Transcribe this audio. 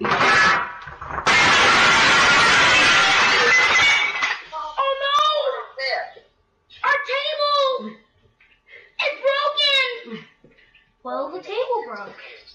Oh no! Our table! It's broken! Well, the table broke.